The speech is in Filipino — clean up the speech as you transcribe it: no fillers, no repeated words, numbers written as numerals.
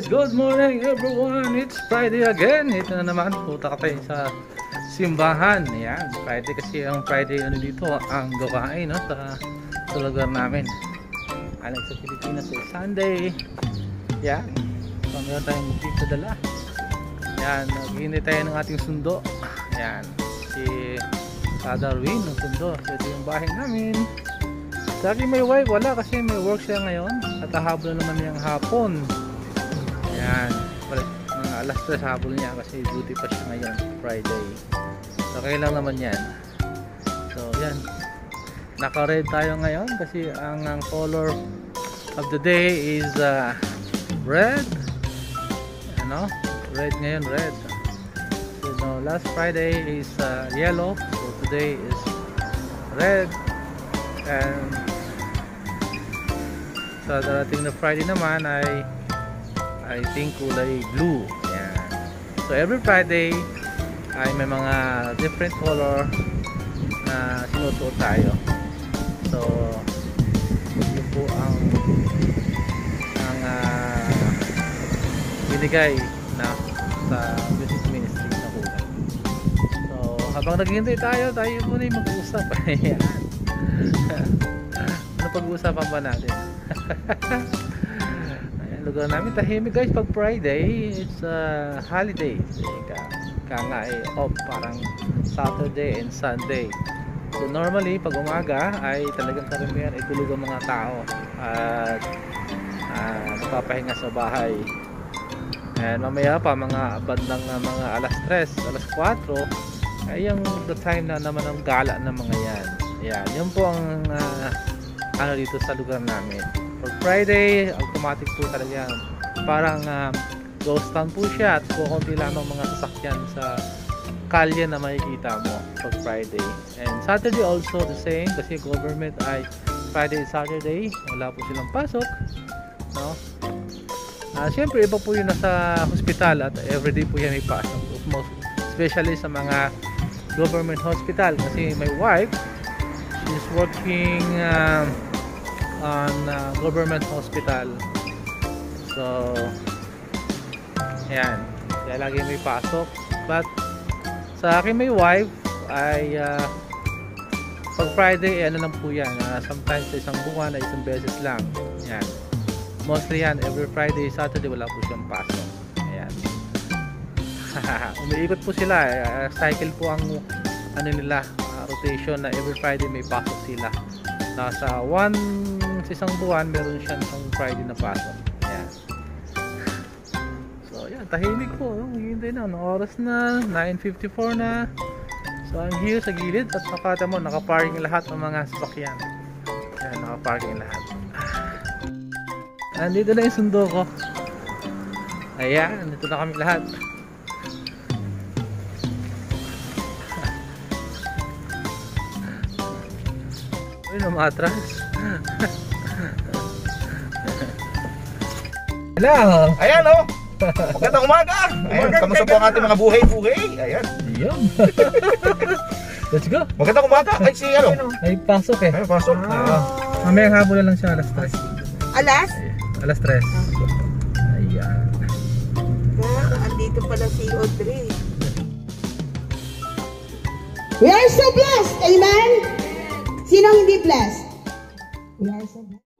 guys, good morning everyone. It's Friday again. Ito na naman, puta ka tayo sa simbahan. Ayan, Friday kasi ang Friday dito ang gawain no, sa lugar namin. Alam sa Pilipinas ay Sunday. Ayan, so meron tayong magpipadala. Ayan, naghihintay tayo ng ating sundo. Ayan, si Darwin ng sundo. So ito yung bahay namin. Sa akin may wife, wala kasi may work siya ngayon. At hahabol naman niyang hapon. Ayan, mga alas 3 habol niya kasi duty pa siya ngayon, Friday. So okay lang naman yan. So yan, naka-red tayo ngayon kasi ang color of the day is red. Ano? Red ngayon, red. So no, last Friday is yellow. So today is red. And sa darating na Friday naman ay I think kulay blue. Yan. So every Friday ay may mga different color na sinusuot tayo. So yun po ang binigay na sa music ministry na kulay. So habang naghihintay tayo muna yung mag-uusap. Ayan. Ano pag-uusapan ba natin? Lugar namin tahimik guys pag Friday. It's holiday. Nga off parang Saturday and Sunday. So normally pag umaga ay talagang karamihan ay tulog ang mga tao at napapahinga sa bahay. And mamaya pa mga bandang mga alas 3, alas 4 ay yung the time na naman ang gala ng mga yan. Ayan, yun po ang ano dito sa lugar namin. Pag Friday, automatic po talaga yan. Parang ghost town po siya at kukunti lang ng mga sasakyan sa kalye na makikita mo pag Friday. And Saturday also the same kasi government ay Friday and Saturday. Wala po silang pasok. No? Siyempre iba po yun nasa hospital at everyday po yan may pasok. Especially sa mga government hospital kasi my wife, she's working on government hospital. So ayan, kaya lagi may pasok. But sa akin may wife ay pag Friday ano lang po yan, sometimes sa isang buwan ay isang beses lang. Ayan, mostly yan every Friday, Saturday wala po siyang pasok. Ayan. Umiikot po sila, cycle po ang ano nila, rotation na every Friday may pasok sila. Nasa isang buwan meron siya ng Friday na pasok. Ayan. So yan, tahimik po. Hintay na, anong oras na? 9:54 na. So I'm here sa gilid at nakata mo, nakaparking lahat ng mga sasakyan. Ayan, nakaparking lahat. Andito na yung sundo ko. Ayan, dito na kami lahat. Uy, namatras. Hello! Ayan o! Magandang umaga! Ayan, kamusta po ang ating mga buhay-buhay? Ayan. Ayan. Let's go! Magandang umaga! Ay, si ano? May pasok eh. Ay, pasok. Mamayang habol lang siya alas 3. Alas? Alas 3. Ayan. Andito pala si Audrey. We are so blessed. Amen? Sino hindi blessed? We are so blessed.